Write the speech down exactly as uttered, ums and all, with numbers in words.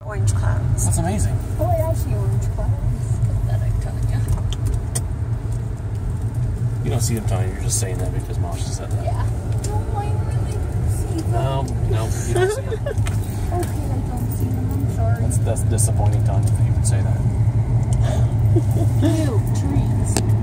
Orange clouds. That's amazing. Oh, I see orange clouds. Pathetic, telling you. You don't see them, Tony. You're just saying that because Masha said that. Yeah. No, I really see them. No, no, you don't see them. Okay, I don't see them. I'm sorry. That's, that's disappointing, Tony, that you would say that. Ew, trees.